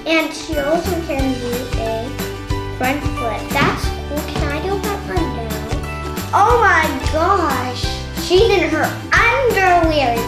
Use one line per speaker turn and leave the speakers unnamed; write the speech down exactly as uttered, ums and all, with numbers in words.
And she also can do a front flip. That's cool. Can I do that one now? Oh my gosh. She's in her underwear